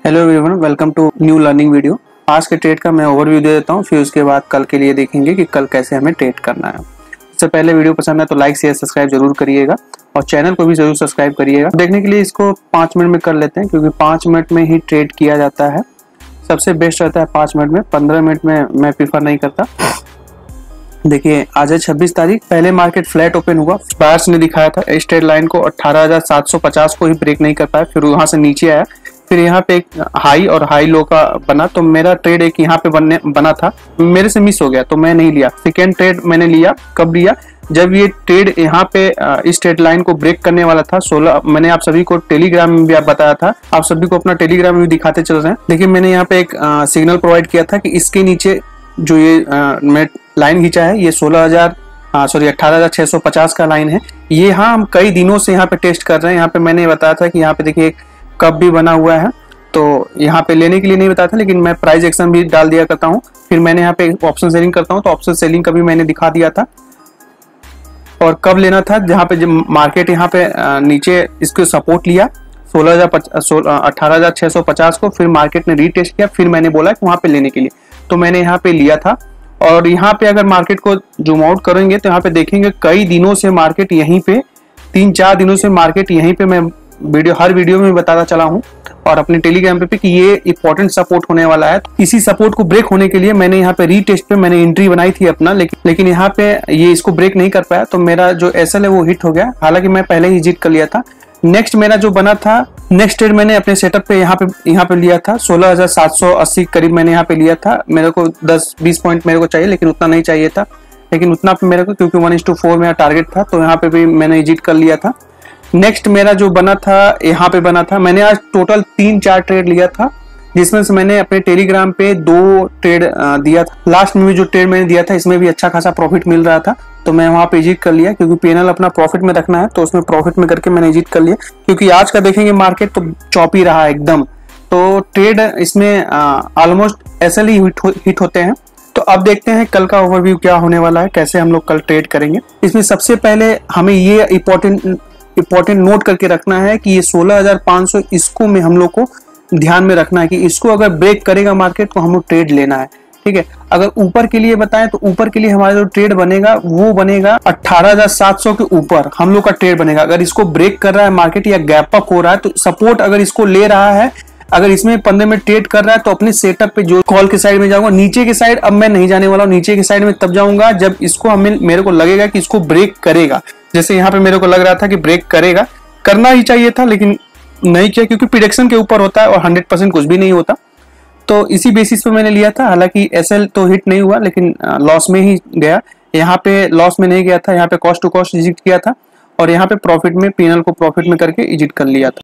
Hello everyone, welcome to new learning video. आज के trade का मैं ओवरव्यू दे देता हूँ, फिर उसके बाद कल के लिए देखेंगे कि कल कैसे हमें ट्रेड करना है। इससे पहले वीडियो पसंद है तो लाइक शेयर सब्सक्राइब जरूर करिएगा और चैनल को भी जरूर सब्सक्राइब करिएगा। देखने के लिए इसको 5 मिनट में कर लेते हैं, क्योंकि 5 मिनट में ही ट्रेड किया जाता है। सबसे बेस्ट रहता है 5 मिनट में, 15 मिनट में मैं प्रीफर नहीं करता। देखिए, आज है 26 तारीख। पहले मार्केट फ्लैट ओपन हुआ, बायर्स ने दिखाया था स्ट्रेट लाइन को 18,750 को ही ब्रेक नहीं कर पाया, फिर वहां से नीचे आया, फिर यहाँ पे एक हाई और हाई लो का बना, तो मेरा ट्रेड एक यहाँ पे बना था, मेरे से मिस हो गया तो मैं नहीं लिया। सेकेंड ट्रेड मैंने लिया, कब लिया? जब ये ट्रेड यहाँ पे इस ट्रेड लाइन को ब्रेक करने वाला था 16। मैंने आप सभी को टेलीग्राम में भी बताया था, आप सभी को अपना टेलीग्राम में भी दिखाते चल रहे हैं। देखिए, मैंने यहाँ पे एक सिग्नल प्रोवाइड किया था कि इसके नीचे जो ये मैं लाइन खींचा है, ये 18,650 का लाइन है। ये हम कई दिनों से यहाँ पे टेस्ट कर रहे हैं। यहाँ पे मैंने बताया था कि यहाँ पे देखिए कब भी बना हुआ है, तो यहाँ पे लेने के लिए नहीं बताया था, लेकिन मैं प्राइस एक्शन भी डाल दिया करता हूँ। फिर मैंने यहाँ पे ऑप्शन सेलिंग करता हूँ, तो ऑप्शन सेलिंग का भी मैंने दिखा दिया था और कब लेना था। जहाँ पे जब मार्केट यहाँ पे नीचे इसको सपोर्ट लिया 18,650 को, फिर मार्केट ने रीटेस्ट किया, फिर मैंने बोला कि वहाँ पे लेने के लिए, तो मैंने यहाँ पे लिया था। और यहाँ पे अगर मार्केट को जूम आउट करेंगे तो यहाँ पे देखेंगे कई दिनों से मार्केट यहीं पे, 3-4 दिनों से मार्केट यहीं पे, मैं हर वीडियो में बताता चला हूँ और अपने टेलीग्राम पे कि ये इंपॉर्टेंट सपोर्ट होने वाला है। इसी सपोर्ट को ब्रेक होने के लिए मैंने यहाँ पे रीटेस्ट पे मैंने एंट्री बनाई थी अपना, लेकिन यहाँ पे ये इसको ब्रेक नहीं कर पाया, तो मेरा जो एसएल है वो हिट हो गया। हालांकि मैं पहले ही हिट कर लिया था। नेक्स्ट मेरा जो बना था, नेक्स्ट ट्रेड मैंने अपने सेटअप पे यहाँ पे लिया था 16,780 करीब मैंने यहाँ पे लिया था। मेरे को 10-20 पॉइंट मेरे को चाहिए, लेकिन उतना नहीं चाहिए था, लेकिन उतना पे मेरे को, क्योंकि 1:4 मेरा टारगेट था, तो यहाँ पे भी मैंने एग्जिट कर लिया था। नेक्स्ट मेरा जो बना था, यहाँ पे बना था, मैंने आज टोटल 3-4 ट्रेड लिया था, जिसमें से मैंने अपने टेलीग्राम पे 2 ट्रेड दिया था। लास्ट में भी जो ट्रेड मैंने दिया था, इसमें भी अच्छा खासा प्रॉफिट मिल रहा था, तो मैं वहां पे एग्जिट कर लिया, क्योंकि पीएनएल अपना प्रॉफिट में रखना है, तो उसमें प्रॉफिट में करके मैंने एग्जिट कर लिया। क्योंकि आज का देखेंगे मार्केट तो चौपी रहा एकदम, तो ट्रेड इसमें ऑलमोस्ट एसएल ही हिट होते हैं। तो अब देखते हैं कल का ओवरव्यू क्या होने वाला है, कैसे हम लोग कल ट्रेड करेंगे। इसमें सबसे पहले हमें ये इंपॉर्टेंट नोट करके रखना है कि ये 16,500 इसको में हम लोग को ध्यान में रखना है कि इसको अगर ब्रेक करेगा मार्केट तो हम लोग ट्रेड लेना है, ठीक है। अगर ऊपर के लिए बताएं तो ऊपर के लिए हमारा जो ट्रेड बनेगा वो बनेगा 18,700 के ऊपर हम लोग का ट्रेड बनेगा। अगर इसको ब्रेक कर रहा है मार्केट या गैप अप हो रहा है, तो सपोर्ट अगर इसको ले रहा है, अगर इसमें 15 मिनट ट्रेड कर रहा है, तो अपने सेटअप पे जो कॉल के साइड में जाऊंगा। नीचे के साइड अब मैं नहीं जाने वाला हूँ, नीचे के साइड में तब जाऊंगा जब इसको मेरे को लगेगा कि इसको ब्रेक करेगा। जैसे यहाँ पे मेरे को लग रहा था कि ब्रेक करेगा, करना ही चाहिए था, लेकिन नहीं किया, क्योंकि प्रेडिक्शन के ऊपर होता है और 100% कुछ भी नहीं होता। तो इसी बेसिस पे मैंने लिया था। हालांकि एसएल तो हिट नहीं हुआ, लेकिन लॉस में ही गया। यहाँ पे लॉस में नहीं गया था, यहाँ पे कॉस्ट टू कॉस्ट एग्जिट किया था और यहाँ पे प्रॉफिट में, पीएनएल को प्रॉफिट में करके एग्जिट कर लिया था।